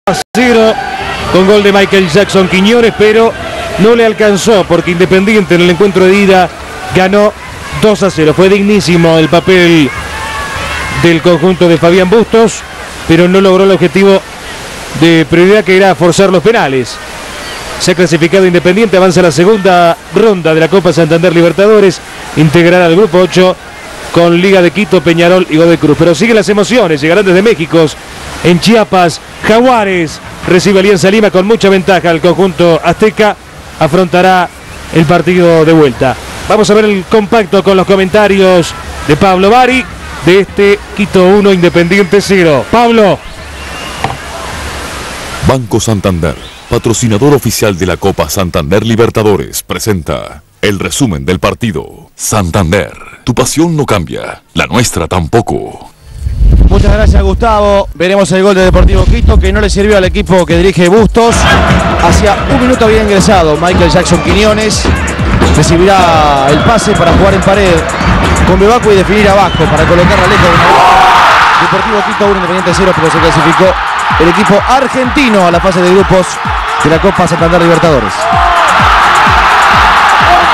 1-0 con gol de Michael Jackson Quiñones, pero no le alcanzó porque Independiente en el encuentro de ida ganó 2-0. Fue dignísimo el papel del conjunto de Fabián Bustos, pero no logró el objetivo de prioridad, que era forzar los penales. Se ha clasificado Independiente, avanza a la segunda ronda de la Copa Santander Libertadores, integrará al grupo 8 con Liga de Quito, Peñarol y Godoy Cruz. Pero siguen las emociones, llegarán desde México. En Chiapas, Jaguares recibe Alianza Lima con mucha ventaja. El conjunto azteca afrontará el partido de vuelta. Vamos a ver el compacto con los comentarios de Pablo Bari de este Quito 1, Independiente 0. Pablo. Banco Santander, patrocinador oficial de la Copa Santander Libertadores, presenta el resumen del partido. Santander, tu pasión no cambia, la nuestra tampoco. Muchas gracias, Gustavo. Veremos el gol de Deportivo Quito, que no le sirvió al equipo que dirige Bustos. Hacía un minuto había ingresado Michael Jackson Quiñones. Recibirá el pase para jugar en pared con Bebaco y definir abajo para colocarla lejos de una... Deportivo Quito 1, Independiente 0, pero se clasificó el equipo argentino a la fase de grupos de la Copa Santander Libertadores.